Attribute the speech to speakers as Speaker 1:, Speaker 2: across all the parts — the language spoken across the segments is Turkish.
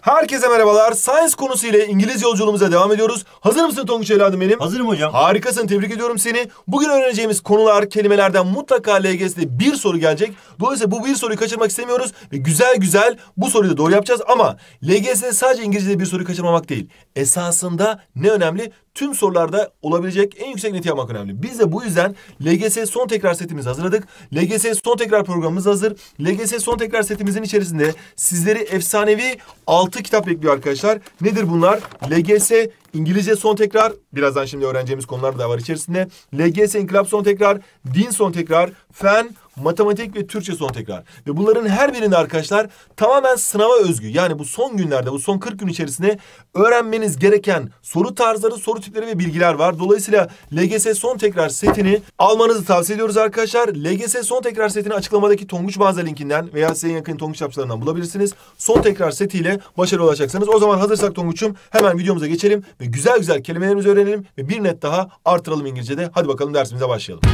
Speaker 1: Herkese merhabalar. Science konusu ile İngiliz yolculuğumuza devam ediyoruz. Hazır mısın Tonguç evladım benim?
Speaker 2: Hazırım hocam.
Speaker 1: Harikasın, tebrik ediyorum seni. Bugün öğreneceğimiz konular, kelimelerden mutlaka LGS'de bir soru gelecek. Dolayısıyla bu bir soruyu kaçırmak istemiyoruz. Ve güzel bu soruyu da doğru yapacağız. Ama LGS'de sadece İngilizce'de bir soruyu kaçırmamak değil. Esasında ne önemli? Tüm sorularda olabilecek en yüksek neti yapmak önemli. Biz de bu yüzden LGS son tekrar setimizi hazırladık. LGS son tekrar programımız hazır. LGS son tekrar setimizin içerisinde sizleri efsanevi 6 kitap bekliyor arkadaşlar. Nedir bunlar? LGS İngilizce son tekrar, birazdan şimdi öğreneceğimiz konular da var içerisinde. LGS İnkılap son tekrar, din son tekrar, fen, matematik ve Türkçe son tekrar. Ve bunların her birinde arkadaşlar tamamen sınava özgü. Yani bu son günlerde, bu son 40 gün içerisinde öğrenmeniz gereken soru tarzları, soru tipleri ve bilgiler var. Dolayısıyla LGS son tekrar setini almanızı tavsiye ediyoruz arkadaşlar. LGS son tekrar setini açıklamadaki Tonguç Mağaza linkinden veya size en yakın Tonguç kitapçılarından bulabilirsiniz. Son tekrar setiyle başarılı olacaksınız. O zaman hazırsak Tonguç'um hemen videomuza geçelim ve güzel kelimelerimizi öğrenelim ve bir net daha artıralım İngilizce'de. Hadi bakalım dersimize başlayalım.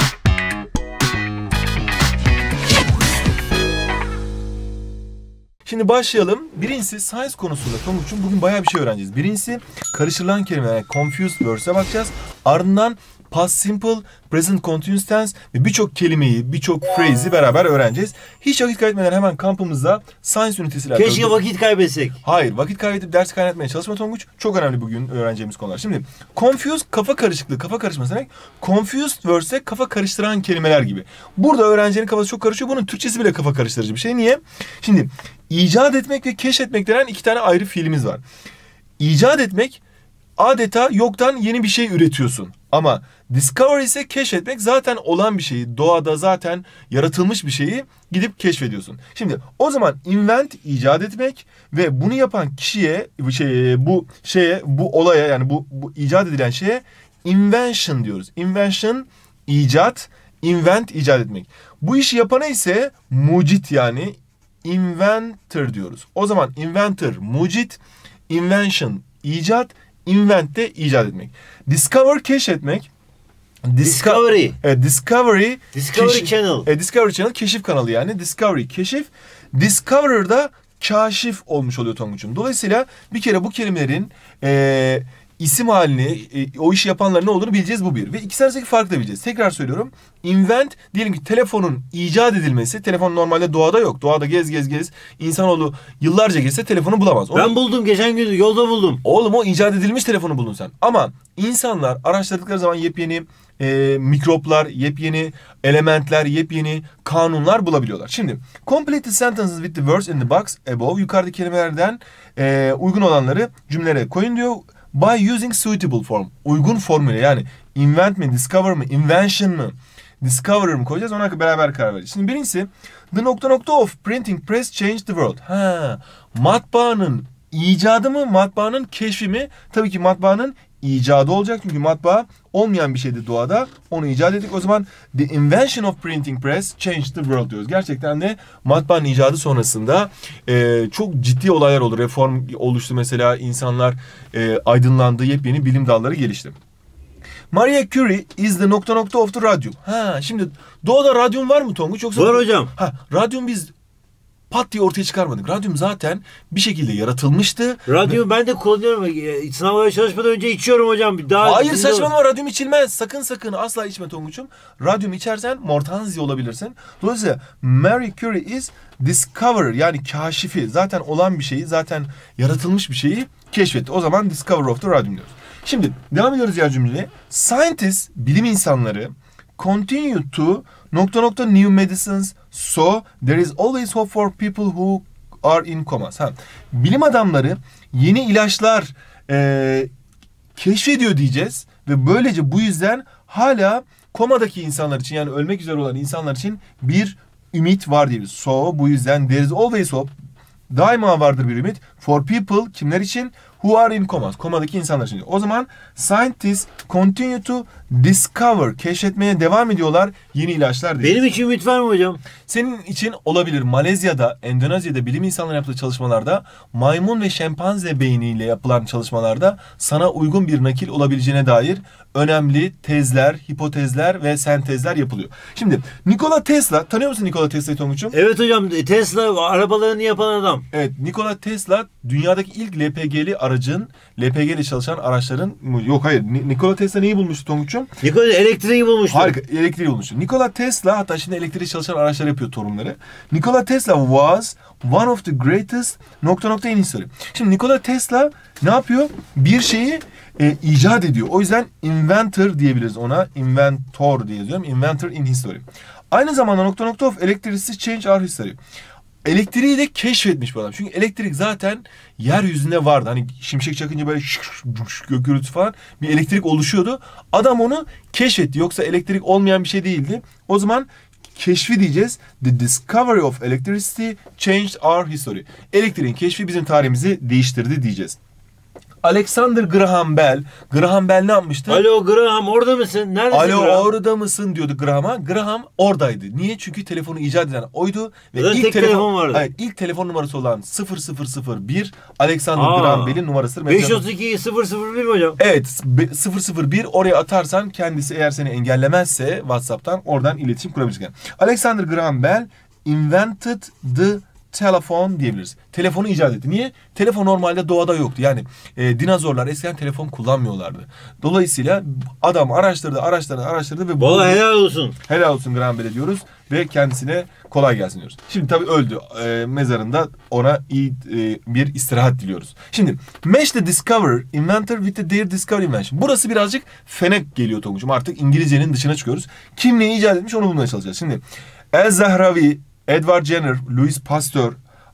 Speaker 1: Şimdi başlayalım. Birincisi science konusunda Tonguç'um bugün bayağı bir şey öğreneceğiz. Birincisi karıştırılan kelimeler, yani confused words'e bakacağız. Ardından past simple, present continuous tense ve birçok kelimeyi, birçok phrase'i beraber öğreneceğiz. Hiç vakit kaybetmeden hemen kampımızda science ünitesiyle alakalı.
Speaker 2: Keşke vakit kaybetsek.
Speaker 1: Hayır, vakit kaybedip ders kaynatmaya çalışma Tonguç. Çok önemli bugün öğreneceğimiz konular. Şimdi confused kafa karışıklığı, kafa karışması demek. Confused words'e kafa karıştıran kelimeler gibi. Burada öğrencinin kafası çok karışıyor. Bunun Türkçesi bile kafa karıştırıcı bir şey. Niye? Şimdi icat etmek ve keşfetmek denen iki tane ayrı fiilimiz var. İcat etmek adeta yoktan yeni bir şey üretiyorsun. Ama discover ise keşfetmek, zaten olan bir şeyi, doğada zaten yaratılmış bir şeyi gidip keşfediyorsun. Şimdi o zaman invent icat etmek ve bunu yapan kişiye, bu olaya, yani bu icat edilen şeye invention diyoruz. Invention icat, invent icat etmek. Bu işi yapana ise mucit, yani inventor diyoruz. O zaman inventor mucit, invention icat, invent de icat etmek. Discover keşfetmek.
Speaker 2: Discovery.
Speaker 1: Discovery
Speaker 2: Channel.
Speaker 1: Discovery Channel keşif kanalı yani. Discovery keşif. Discoverer da kaşif olmuş oluyor Tonguç'um. Dolayısıyla bir kere bu kelimelerin isim halini, o işi yapanların ne olduğunu bileceğiz, bu bir. Ve ikisi arasındaki farkı da bileceğiz. Tekrar söylüyorum. Invent, diyelim ki telefonun icat edilmesi. Telefon normalde doğada yok. Doğada gez. İnsanoğlu yıllarca gezse telefonu bulamaz.
Speaker 2: Ben buldum, geçen gün yolda buldum.
Speaker 1: Oğlum, o icat edilmiş telefonu buldun sen. Ama insanlar araştırdıkları zaman yepyeni mikroplar, yepyeni elementler, yepyeni kanunlar bulabiliyorlar. Şimdi complete the sentences with the words in the box above. Yukarıdaki kelimelerden uygun olanları cümlelere koyun diyor. By using suitable form. Uygun formüle, yani invent mi, discover mı, invention mı, discoverer mı koyacağız, ona beraber karar vereceğiz. Şimdi birincisi, the ... of printing press changed the world. Matbaanın icadı mı, matbaanın keşfi mi? Tabii ki matbaanın icadı olacak, çünkü matbaa olmayan bir şeydi doğada. Onu icat ettik. O zaman the invention of printing press changed the world diyoruz. Gerçekten de matbaanın icadı sonrasında çok ciddi olaylar oldu. Reform oluştu mesela, insanlar aydınlandı, yepyeni bilim dalları gelişti. Maria Curie is the ... of the radium. Şimdi doğada radyum var mı Tonguç? Yoksa
Speaker 2: var hocam.
Speaker 1: Radyum biz pat diye ortaya çıkarmadık. Radyum zaten bir şekilde yaratılmıştı.
Speaker 2: Radyum ben de kullanıyorum. Sınavlara çalışmadan önce içiyorum hocam.
Speaker 1: Hayır, saçmalama, radyum içilmez. Sakın asla içme Tonguç'um. Radyum içersen mortanzi olabilirsin. Dolayısıyla Marie Curie is discoverer, yani kaşifi. Zaten olan bir şeyi, zaten yaratılmış bir şeyi keşfetti. O zaman discoverer of the radium diyoruz. Şimdi devam ediyoruz ya cümleye. Scientists, bilim insanları, continue to ... new medicines, so there is always hope for people who are in comas. Bilim adamları yeni ilaçlar keşfediyor diyeceğiz ve böylece bu yüzden hala komadaki insanlar için, yani ölmek üzere olan insanlar için bir ümit var diyoruz. So bu yüzden there is always hope, daima vardır bir ümit, for people, kimler için? who are in coma. Komadaki insanlar için. O zaman scientists continue to discover. Keşfetmeye devam ediyorlar yeni ilaçlar diye.
Speaker 2: Benim için ümit var mı hocam?
Speaker 1: Senin için olabilir. Malezya'da, Endonezya'da bilim insanları yaptığı çalışmalarda maymun ve şempanze beyniyle yapılan çalışmalarda sana uygun bir nakil olabileceğine dair önemli tezler, hipotezler ve sentezler yapılıyor. Şimdi Nikola Tesla, tanıyor musun Nikola Tesla'yı Tonguç'um?
Speaker 2: Evet hocam, Tesla arabalarını yapan adam.
Speaker 1: Evet, Nikola Tesla dünyadaki ilk LPG'li aracın, LPG ile çalışan araçların, yok hayır, Nikola Tesla neyi bulmuştu Tonguç'um?
Speaker 2: Nikola elektriği bulmuştu.
Speaker 1: Harika, elektriği bulmuştu. Nikola Tesla, hatta şimdi elektriği çalışan araçlar yapıyor torunları. Nikola Tesla was one of the greatest ... in history. Şimdi Nikola Tesla ne yapıyor? Bir şeyi icat ediyor. O yüzden inventor diyebiliriz ona. Inventor diye yazıyorum. Inventor in history. Aynı zamanda ... of electricity change our history. Elektriği de keşfetmiş bu adam. Çünkü elektrik zaten yeryüzünde vardı. Hani şimşek çakınca böyle gök gürültüsü falan bir elektrik oluşuyordu. Adam onu keşfetti. Yoksa elektrik olmayan bir şey değildi. O zaman keşfi diyeceğiz. The discovery of electricity changed our history. Elektriğin keşfi bizim tarihimizi değiştirdi diyeceğiz. Alexander Graham Bell. Graham Bell ne yapmıştı?
Speaker 2: Alo Graham, orada mısın? Neredesin
Speaker 1: Alo
Speaker 2: Graham?
Speaker 1: orada mısın diyordu Graham'a. Graham oradaydı. Niye? Çünkü telefonu icat eden oydu. Ve
Speaker 2: Zaten
Speaker 1: ilk
Speaker 2: tek telefon vardı.
Speaker 1: Evet, ilk telefon numarası olan 0001 Alexander Graham Bell'in numarasıdır.
Speaker 2: 532 001 mi hocam?
Speaker 1: Evet, 001 oraya atarsan kendisi eğer seni engellemezse WhatsApp'tan oradan iletişim kurabilirsin. Alexander Graham Bell invented the telefon diyebiliriz. Telefonu icat etti. Niye? Telefon normalde doğada yoktu. Yani dinozorlar eskiden telefon kullanmıyorlardı. Dolayısıyla adam araştırdı ve
Speaker 2: Vallahi helal olsun.
Speaker 1: Helal olsun Graham Bell'e diyoruz ve kendisine kolay gelsin diyoruz. Şimdi tabii öldü. Mezarında ona iyi bir istirahat diliyoruz. Şimdi match the discoverer inventor with their discovery invention. Burası birazcık fenek geliyor Tonguç'um. Artık İngilizcenin dışına çıkıyoruz. Kim neyi icat etmiş onu bulmaya çalışacağız. Şimdi El-Zahravi, Edward Jenner, Louis Pasteur,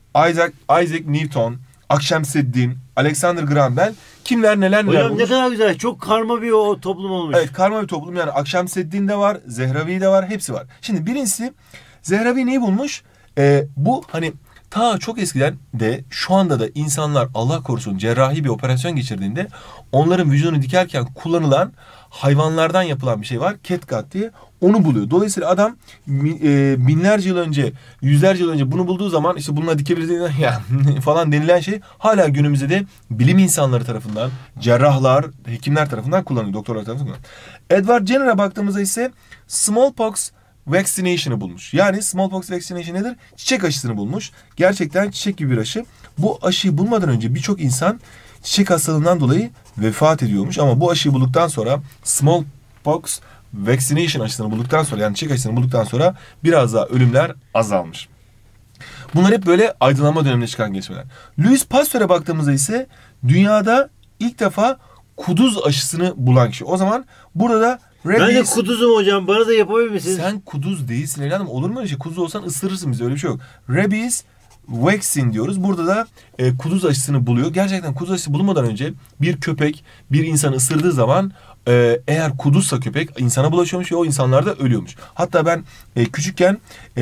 Speaker 1: Isaac Newton, Akşemseddin, Alexander Graham Bell kimler neler
Speaker 2: Hocam
Speaker 1: bulmuş.
Speaker 2: ne kadar güzel. Çok karma bir o toplum olmuş.
Speaker 1: Evet, karma bir toplum. Yani Akşemseddin de var, Zehravi de var, hepsi var. Şimdi birincisi Zehravi neyi bulmuş? Bu hani ta çok eskiden de şu anda da insanlar Allah korusun cerrahi bir operasyon geçirdiğinde onların vücudunu dikerken kullanılan hayvanlardan yapılan bir şey var. Catgut diye. Onu buluyor. Dolayısıyla adam binlerce yıl önce, yüzlerce yıl önce bunu bulduğu zaman işte bununla dikebiliriz ya falan denilen şey hala günümüzde de bilim insanları tarafından, cerrahlar, hekimler tarafından kullanılıyor. Doktorlar tarafından kullanılıyor. Edward Jenner'a baktığımızda ise smallpox vaccination'ı bulmuş. Yani smallpox vaccination nedir? Çiçek aşısını bulmuş. Gerçekten çiçek gibi bir aşı. Bu aşıyı bulmadan önce birçok insan çiçek hastalığından dolayı vefat ediyormuş. Ama bu aşıyı bulduktan sonra smallpox vaccination aşısını bulduktan sonra yani çiçek aşısını bulduktan sonra biraz daha ölümler azalmış. Bunlar hep böyle aydınlanma döneminde çıkan gelişmeler. Louis Pasteur'e baktığımızda ise dünyada ilk defa kuduz aşısını bulan kişi. O zaman burada da
Speaker 2: ben de kuduzum hocam. Bana da yapabilir misiniz?
Speaker 1: Sen kuduz değilsin evladım. Olur mu öyle şey? Kuduz olsan ısırırsın bizi. Öyle bir şey yok. Rabies vaccine diyoruz. Burada da kuduz aşısını buluyor. Gerçekten kuduz aşısı bulunmadan önce bir köpek bir insanı ısırdığı zaman eğer kuduzsa köpek insana bulaşıyormuş ve o insanlar da ölüyormuş. Hatta ben küçükken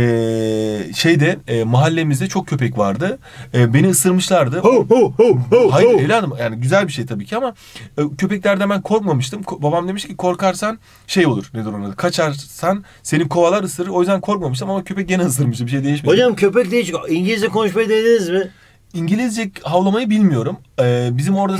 Speaker 1: mahallemizde çok köpek vardı. Beni ısırmışlardı. Hayır evladım yani güzel bir şey tabii ki ama köpeklerden ben korkmamıştım. Babam demiş ki korkarsan şey olur. Nedir onun adı? Kaçarsan seni kovalar ısırır. O yüzden korkmamıştım ama köpek gene ısırmıştı. Bir şey değişmedi.
Speaker 2: Hocam köpek değişik. İngilizce konuşmayı denediniz mi?
Speaker 1: İngilizce havlamayı bilmiyorum. Bizim orada...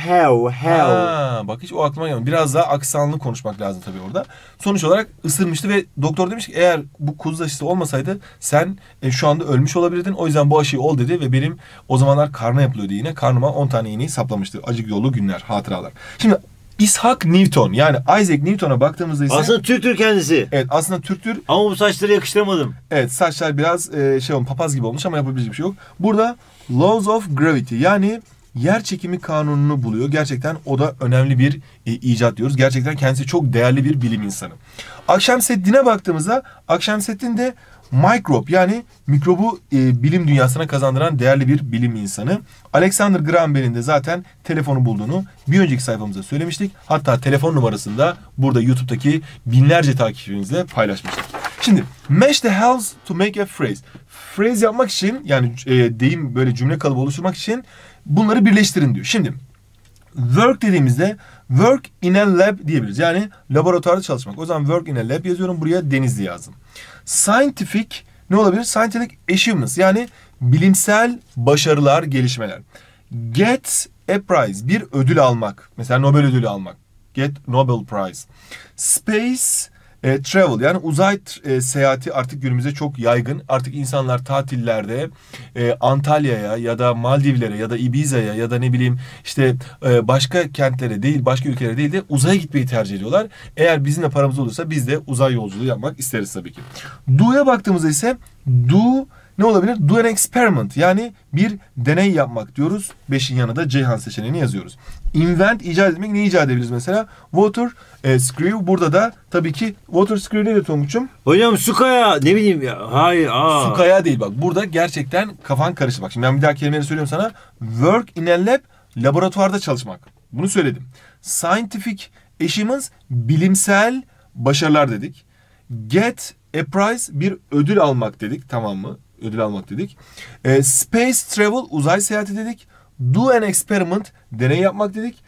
Speaker 1: Bak hiç o aklıma gelmedi. Biraz daha aksanlı konuşmak lazım tabii orada. Sonuç olarak ısırmıştı ve doktor demiş ki eğer bu kuduz aşısı olmasaydı sen şu anda ölmüş olabilirdin. O yüzden bu aşıyı ol dedi ve benim o zamanlar karna yapılıyordu yine. Karnıma 10 tane iğneyi saplamıştı. Acık yolu günler, hatıralar. Şimdi Isaac Newton yani Isaac Newton'a baktığımızda ise...
Speaker 2: Aslında Türktür kendisi.
Speaker 1: Evet aslında Türktür.
Speaker 2: Ama bu saçları yakıştıramadım.
Speaker 1: Evet saçlar biraz papaz gibi olmuş ama yapabilecek bir şey yok. Burada Laws of Gravity yani yer çekimi kanununu buluyor. Gerçekten o da önemli bir icat diyoruz. Gerçekten kendisi çok değerli bir bilim insanı. Akşemseddin'e baktığımızda Akşemseddin de microbe yani mikrobu bilim dünyasına kazandıran değerli bir bilim insanı. Alexander Graham Bell'in de zaten telefonu bulduğunu bir önceki sayfamızda söylemiştik. Hatta telefon numarasını da burada YouTube'daki binlerce takipçimizle paylaşmıştık. Şimdi match the hells to make a phrase. Phrase yapmak için yani deyim böyle cümle kalıbı oluşturmak için bunları birleştirin diyor. Şimdi work dediğimizde work in a lab diyebiliriz. Yani laboratuvarda çalışmak. O zaman work in a lab yazıyorum. Buraya Denizli yazdım. Scientific ne olabilir? Scientific achievements yani bilimsel başarılar, gelişmeler. Get a prize bir ödül almak. Mesela Nobel ödülü almak. Get Nobel Prize. Space travel yani uzay seyahati artık günümüzde çok yaygın. Artık insanlar tatillerde Antalya'ya ya da Maldivlere ya da Ibiza'ya ya da ne bileyim işte başka kentlere değil, başka ülkelere değil de uzaya gitmeyi tercih ediyorlar. Eğer bizim de paramız olursa biz de uzay yolculuğu yapmak isteriz tabii ki. Do'ya baktığımızda ise do ne olabilir? Do an experiment yani bir deney yapmak diyoruz. 5'in yanında Ceyhan seçeneğini yazıyoruz. Invent icat etmek ne icat edebiliriz mesela? Water screw burada da tabii ki water screw nedir Tonguç'um?
Speaker 2: Hocam su kaya ne bileyim ya. Hayır.
Speaker 1: Su kaya değil bak. Burada gerçekten kafan karıştı. Bak şimdi ben bir daha kelimeleri söylüyorum sana. Work in a lab laboratuvarda çalışmak. Bunu söyledim. Scientific achievements bilimsel başarılar dedik. Get a prize bir ödül almak dedik. Tamam mı? Ödül almak dedik. Space travel uzay seyahati dedik. Do an experiment deney yapmak dedik.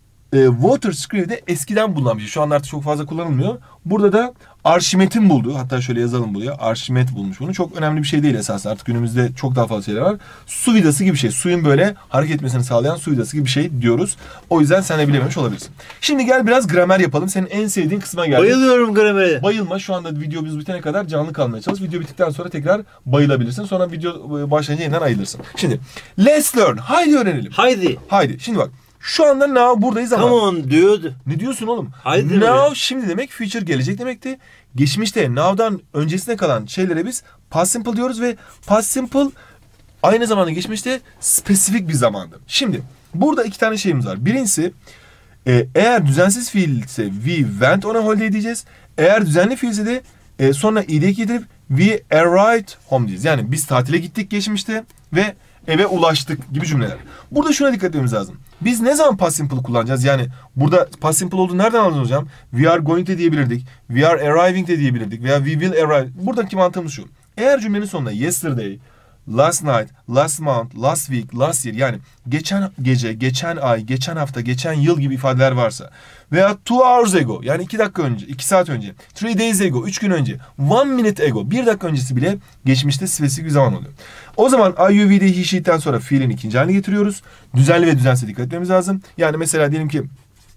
Speaker 1: Water screw de eskiden bulunan bir şey. Şu anda artık çok fazla kullanılmıyor. Burada da Arşimet'in bulduğu, hatta şöyle yazalım buraya. Arşimet bulmuş bunu. Çok önemli bir şey değil esasında. Artık günümüzde çok daha fazla şeyler var. Su vidası gibi bir şey. Suyun böyle hareket etmesini sağlayan su vidası gibi bir şey diyoruz. O yüzden sen de bilememiş olabilirsin. Şimdi gel biraz gramer yapalım. Senin en sevdiğin kısma geldik.
Speaker 2: Bayılıyorum gramere.
Speaker 1: Bayılma. Şu anda videomuz bitene kadar canlı kalmaya çalış. Video bittikten sonra tekrar bayılabilirsin. Sonra video başlayınca yeniden ayılırsın. Şimdi let's learn. Haydi öğrenelim. Haydi. Şimdi bak. Şu anda now buradayız ama.
Speaker 2: Come on dude.
Speaker 1: Ne diyorsun oğlum?
Speaker 2: Haydi
Speaker 1: now şimdi demek future gelecek demekti. Geçmişte now'dan öncesine kalan şeylere biz past simple diyoruz ve past simple aynı zamanda geçmişte spesifik bir zamandı. Şimdi burada iki tane şeyimiz var. Birincisi eğer düzensiz fiil ise we went on a holiday diyeceğiz. Eğer düzenli fiil ise de sonra i'yi getirip we arrived home diyeceğiz. Yani biz tatile gittik geçmişte ve eve ulaştık gibi cümleler. Burada şuna dikkat etmemiz lazım. Biz ne zaman past simple kullanacağız? Yani burada past simple olduğunu nereden anladınız hocam? We are going de diyebilirdik. We are arriving de diyebilirdik. Veya we will arrive. Buradaki mantığımız şu. Eğer cümlenin sonunda yesterday, last night, last month, last week, last year yani geçen gece, geçen ay, geçen hafta, geçen yıl gibi ifadeler varsa veya 2 hours ago yani 2 dakika önce, 2 saat önce, 3 days ago, 3 gün önce, 1 minute ago, 1 dakika öncesi bile geçmişte spesifik bir zaman oluyor. O zaman I, you, we, they, he, she'ten sonra fiilin ikinci halini getiriyoruz. Düzenli ve düzensiz dikkat etmemiz lazım. Yani mesela diyelim ki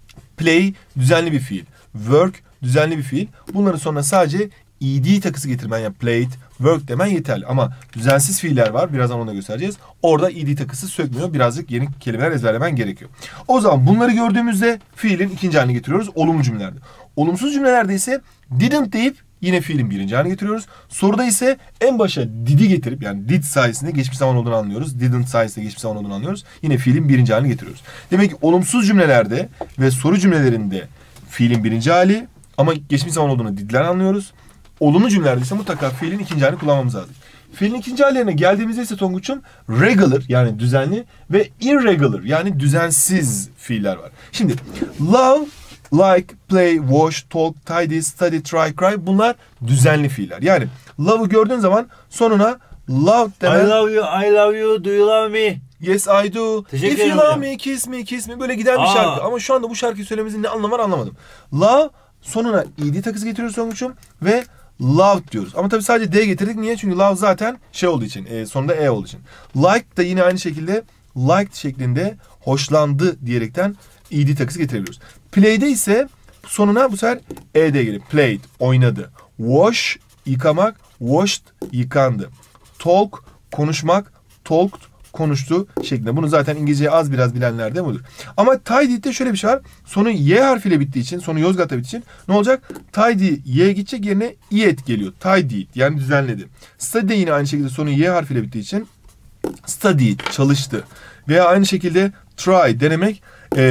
Speaker 1: play düzenli bir fiil, work düzenli bir fiil. Bunların sonuna sadece ed takısı getirmen yani played, work demen yeterli. Ama düzensiz fiiller var. Birazdan onu da göstereceğiz. Orada ed takısı sökmüyor. Birazcık yeni kelimeler ezberlemen gerekiyor. O zaman bunları gördüğümüzde fiilin ikinci halini getiriyoruz. Olumlu cümlelerde. Olumsuz cümlelerde ise didn't deyip yine fiilin birinci halini getiriyoruz. Soruda ise en başa did'i getirip yani did sayesinde geçmiş zaman olduğunu anlıyoruz. Didn't sayesinde geçmiş zaman olduğunu anlıyoruz. Yine fiilin birinci halini getiriyoruz. Demek ki olumsuz cümlelerde ve soru cümlelerinde fiilin birinci hali ama geçmiş zaman olduğunu did'den anlıyoruz. Olumlu cümlelerde ise mutlaka fiilin ikinci halini kullanmamız lazım. Fiilin ikinci hallerine geldiğimizde ise Tonguç'um regular yani düzenli ve irregular yani düzensiz fiiller var. Şimdi love, like, play, wash, talk, tidy, study, try, cry bunlar düzenli fiiller. Yani love'ı gördüğün zaman sonuna love demen.
Speaker 2: I love you, do you love me?
Speaker 1: Yes I do.
Speaker 2: Teşekkür
Speaker 1: If you
Speaker 2: ederim
Speaker 1: love
Speaker 2: hocam.
Speaker 1: me, kiss me böyle giden bir şarkı. Ama şu anda bu şarkıyı söylememizin ne anlamı var anlamadım. Love sonuna ed takısı getiriyoruz Tonguç'um ve loved diyoruz. Ama tabii sadece d getirdik. Niye? Çünkü love zaten şey olduğu için, sonunda e olduğu için. Like da yine aynı şekilde liked şeklinde hoşlandı diyerekten ed takısı getirebiliyoruz. Play'de ise sonuna bu sefer ed gelir. Played, oynadı. Wash, yıkamak. Washed, yıkandı. Talk, konuşmak. Talked, konuştu şeklinde. Bunu zaten İngilizceyi az biraz bilenler de budur. Ama tidy'de şöyle bir şey var. Sonu y harfiyle bittiği için, sonu Yozgat'ta bittiği için ne olacak? Tidy y gidecek yerine iyet geliyor. Tidy yani düzenledi. Study yine aynı şekilde sonu y harfiyle bittiği için studied, çalıştı. Veya aynı şekilde try, denemek.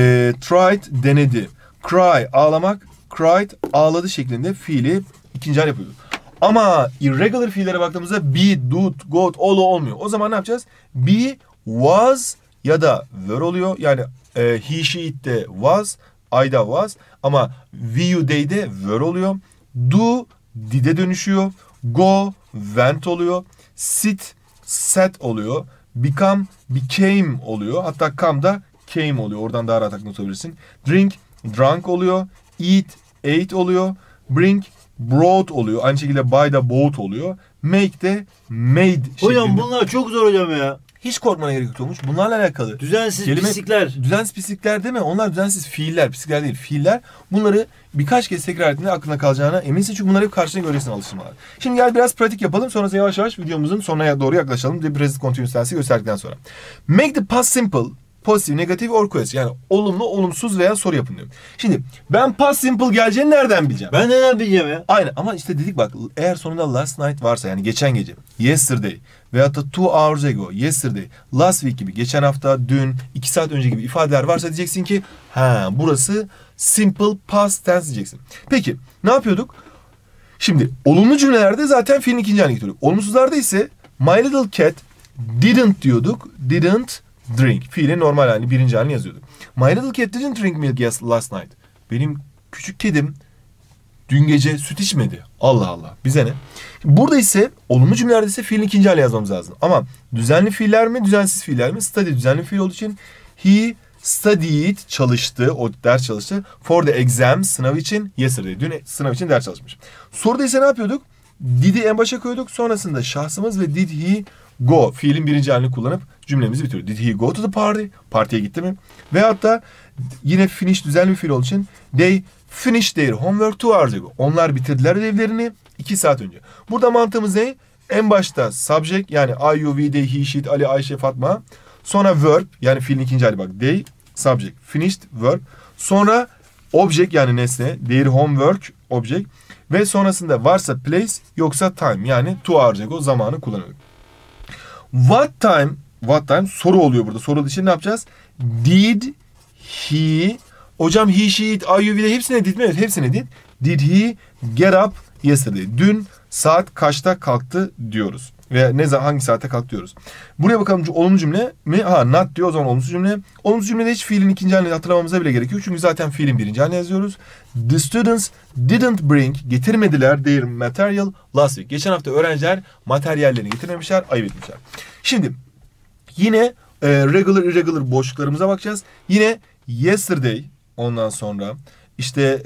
Speaker 1: Tried, denedi. Cry, ağlamak. Cried, ağladı şeklinde fiili ikinci hal yapıyoruz. Ama irregular fiillere baktığımızda be, do, got, all olmuyor. O zaman ne yapacağız? Be, was ya da were oluyor. Yani he, she, it de was, I da was. Ama we, you, they de were oluyor. Do, did'e dönüşüyor. Go, went oluyor. Sit, sat oluyor. Become, became oluyor. Hatta come da came oluyor. Oradan daha rahat aklına tutabilirsin. Drink, drunk oluyor. Eat, ate oluyor. Bring, brought oluyor. Aynı şekilde buy da bought oluyor. Make de made
Speaker 2: Hocam
Speaker 1: şeklinde.
Speaker 2: bunlar çok zor hocam ya.
Speaker 1: Hiç korkmana gerek yokmuş. Bunlarla alakalı.
Speaker 2: Düzensiz pislikler.
Speaker 1: Düzensiz pislikler deme. Onlar düzensiz fiiller. Pislikler değil. Fiiller. Bunları birkaç kez tekrar ettiğinde aklına kalacağına eminsin. Çünkü bunları hep karşına göreceksin alıştırmalar. Şimdi gel biraz pratik yapalım. Sonrasında yavaş yavaş videomuzun sonuna doğru yaklaşalım. Bir present continuous tense'i gösterdikten sonra. Make the past simple. Positive, negative or question. Yani olumlu, olumsuz veya soru yapın diyorum. Şimdi ben past simple geleceğini nereden bileceğim?
Speaker 2: Ben neden bileceğim ya?
Speaker 1: Aynen ama işte dedik bak eğer sonunda last night varsa yani geçen gece, yesterday veyahut da 2 hours ago, yesterday, last week gibi, geçen hafta, dün, 2 saat önce gibi ifadeler varsa diyeceksin ki burası simple past tense diyeceksin. Peki ne yapıyorduk? Şimdi olumlu cümlelerde zaten fiilin ikinci haline getiriyorduk. Olumsuzlarda ise my little cat didn't diyorduk. Didn't drink. Fiilin normal halini, birinci halini yazıyorduk. My little cat didn't drink milk last night. Benim küçük kedim dün gece süt içmedi. Allah Allah. Bize ne? Burada ise olumlu cümlelerde ise fiilin ikinci hali yazmamız lazım. Ama düzenli fiiller mi, düzensiz fiiller mi? Study düzenli fiil olduğu için he studied çalıştı, o ders çalıştı. For the exam sınav için yesterday. Dün sınav için ders çalışmış. Soruda ise ne yapıyorduk? Did'i en başa koyduk. Sonrasında şahsımız ve did he go fiilin birinci halini kullanıp cümlemizi bitiriyor. Did he go to the party? Partiye gitti mi? Veyahut da yine finish düzenli bir fiil olduğu için they finished their homework 2 hours ago. Onlar bitirdiler ödevlerini 2 saat önce. Burada mantığımız ne? En başta subject yani I, you, we, they, he, she, Ali, Ayşe, Fatma. Sonra verb yani fiilin ikinci hali bak. They, subject, finished, verb. Sonra object yani nesne. Their homework, object. Ve sonrasında varsa place yoksa time yani 2 hours ago zamanı kullanıyoruz. What time soru oluyor burada. Soru için ne yapacağız? Did he hocam he, she, it, I, you, we de hepsine did mi? Evet hepsine did. Did he get up yesterday? Dün saat kaçta kalktı diyoruz. Veya ne zaman hangi saate kalktı diyoruz. Buraya bakalım olumlu cümle mi? Not diyor o zaman olumsuz cümle. Olumsuz cümlede hiç fiilin ikinci halini hatırlamamıza bile gerek yok. Çünkü zaten fiilin birinci halini yazıyoruz. The students didn't bring getirmediler their material last week. Geçen hafta öğrenciler materyallerini getirmemişler, ayıp etmişler. Şimdi yine regular irregular boşluklarımıza bakacağız. Yine yesterday ondan sonra işte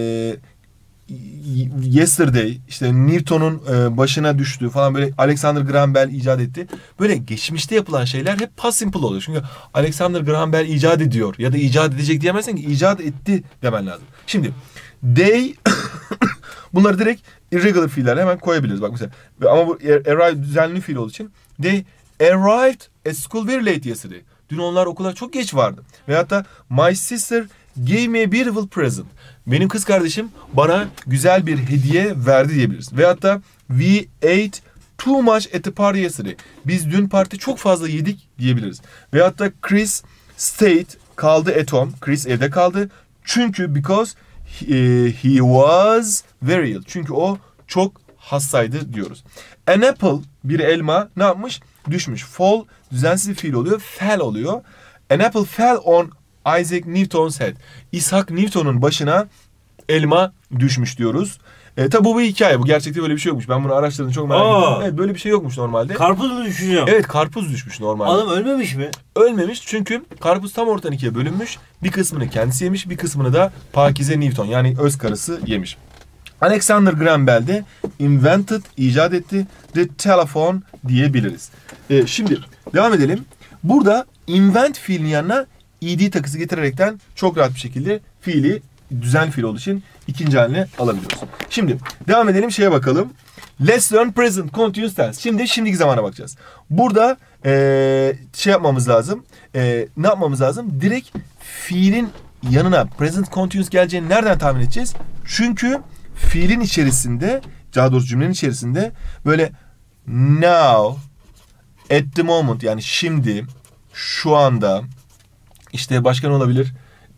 Speaker 1: yesterday işte Newton'un başına düştüğü falan böyle Alexander Graham Bell icat etti. Böyle geçmişte yapılan şeyler hep past simple oluyor. Çünkü Alexander Graham Bell icat ediyor ya da icat edecek diyemezsin ki icat etti demen lazım. Şimdi they bunları direkt irregular fiillerle hemen koyabiliriz. Bak mesela ama bu arrive düzenli fiil olduğu için they arrived at school very late yesterday. Dün onlar okula çok geç vardı. Veyahut da my sister gave me a beautiful present. Benim kız kardeşim bana güzel bir hediye verdi diyebiliriz. Veyahut da we ate too much at the party yesterday. Biz dün parti çok fazla yedik diyebiliriz. Veyahut da Chris stayed kaldı at home. Chris evde kaldı. Çünkü because he was very ill. Çünkü o çok hastaydı diyoruz. An apple bir elma ne yapmış? Düşmüş. Fall düzensiz bir fiil oluyor. Fell oluyor. An apple fell on Isaac Newton's head. İshak Newton'un başına elma düşmüş diyoruz. Tabi bu bir hikaye. Bu gerçekte böyle bir şey yokmuş. Ben bunu araştırdım çok merak ettim. Evet böyle bir şey yokmuş normalde.
Speaker 2: Karpuz mu düşüyor?
Speaker 1: Evet karpuz düşmüş normalde.
Speaker 2: Adam ölmemiş mi?
Speaker 1: Ölmemiş çünkü karpuz tam ortadan ikiye bölünmüş. Bir kısmını kendisi yemiş, bir kısmını da Pakize Newton yani öz karısı yemiş. Alexander Graham Bell de invented, icat etti. The telephone diyebiliriz. Şimdi devam edelim. Burada invent fiilinin yanına ed takısı getirerekten çok rahat bir şekilde fiili düzenli fiil olduğu için ikinci haline alabiliyoruz. Şimdi devam edelim şeye bakalım. Let's learn present continuous tense. Şimdi şimdiki zamana bakacağız. Burada şey yapmamız lazım. Ne yapmamız lazım? Direkt fiilin yanına present continuous geleceğini nereden tahmin edeceğiz? Çünkü fiilin içerisinde, daha doğrusu cümlenin içerisinde böyle now, at the moment yani şimdi, şu anda, işte başka ne olabilir?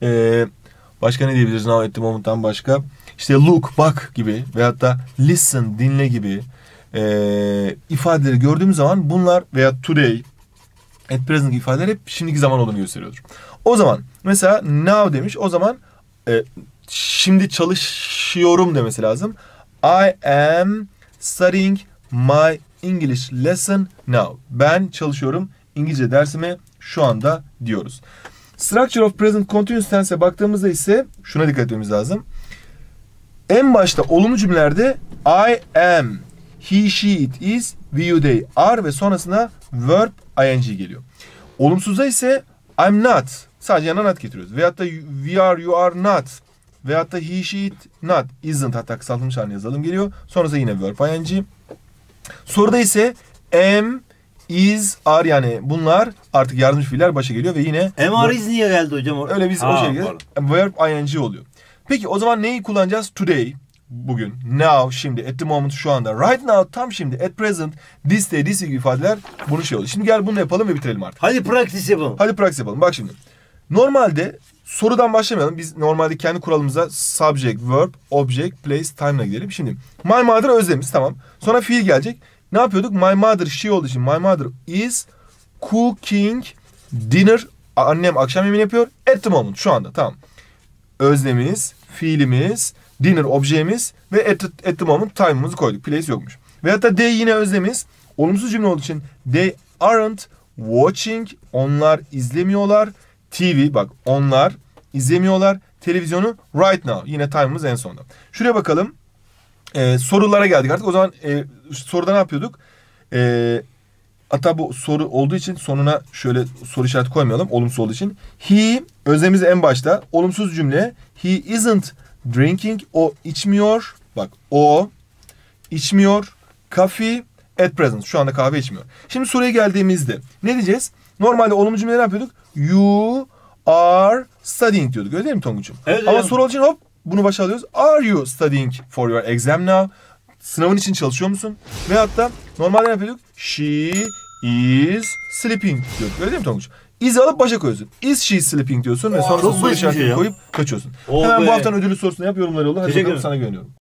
Speaker 1: Başka ne diyebiliriz now at the moment'tan başka? İşte look, bak gibi veyahut da listen, dinle gibi ifadeleri gördüğümüz zaman bunlar veya today, at present ifadeler hep şimdiki zaman olduğunu gösteriyordur. O zaman mesela now demiş, o zaman şimdi çalışıyorum demesi lazım. I am studying my English lesson now. Ben çalışıyorum İngilizce dersime şu anda diyoruz. Structure of present continuous tense'e baktığımızda ise şuna dikkat etmemiz lazım. En başta olumlu cümlelerde I am, he, she, it, is, we, you, they are ve sonrasında verb ing geliyor. Olumsuzda ise I'm not. Sadece yanına not getiriyoruz. Veyahut da we are, you are not. Veyahut da he, she, it, not. Isn't, hatta kısaltılmış halini yazalım geliyor. Sonrasında yine verb ing. Soruda ise am, is, are, yani bunlar artık yardımcı fiiller başa geliyor ve yine
Speaker 2: MR is niye geldi hocam?
Speaker 1: öyle biz o şekilde verb ing oluyor. Peki o zaman neyi kullanacağız? Today, bugün, now, şimdi, at the moment, şu anda, right now, tam şimdi, at present, this day, this gibi ifadeler bunu şey oluyor. Şimdi gel bunu yapalım ve bitirelim artık.
Speaker 2: Hadi practice yapalım.
Speaker 1: Hadi practice yapalım. Bak şimdi. Normalde sorudan başlamayalım. Biz normalde kendi kuralımıza subject, verb, object, place, time'la gidelim. Şimdi my mother özlemiz, tamam. Sonra fiil gelecek. Ne yapıyorduk? My mother, she olduğu için my mother is cooking dinner. Annem akşam yemeğini yapıyor. At the moment, şu anda, tamam. Özlemimiz, fiilimiz, dinner objemiz ve at the moment time'ımızı koyduk. Place yokmuş. Veyahut da they yine özlemiz. Olumsuz cümle olduğu için they aren't watching. Onlar izlemiyorlar. TV, bak, onlar izlemiyorlar televizyonu right now. Yine time'ımız en sonda. Şuraya bakalım. Sorulara geldik artık. O zaman soruda ne yapıyorduk? Hatta bu soru olduğu için sonuna şöyle soru işareti koymayalım. Olumsuz olduğu için. He, özlemimiz en başta. Olumsuz cümle. He isn't drinking. O içmiyor. Bak, o içmiyor. Coffee at present. Şu anda kahve içmiyor. Şimdi soruya geldiğimizde ne diyeceğiz? Normalde olumlu cümleleri ne yapıyorduk? You are studying diyorduk. Öyle değil mi Tonguç'um?
Speaker 2: Evet,
Speaker 1: ama
Speaker 2: evet.
Speaker 1: soru olduğu için hop bunu başa alıyoruz. Are you studying for your exam now? Sınavın için çalışıyor musun? Veyahut da normalde ne yapıyorduk? She is sleeping diyorduk. Öyle değil mi Tonguç? Is'i alıp başa koyuyorsun. Is she sleeping diyorsun ve sonra
Speaker 2: çok
Speaker 1: soru
Speaker 2: basit bir şey
Speaker 1: işaretini
Speaker 2: ya.
Speaker 1: koyup kaçıyorsun.
Speaker 2: Oh
Speaker 1: Hemen
Speaker 2: be.
Speaker 1: bu haftanın ödülü sorusunu yap, yorumları yolla. Hadi
Speaker 2: Teşekkür
Speaker 1: bakalım,
Speaker 2: ederim.
Speaker 1: sana güveniyorum.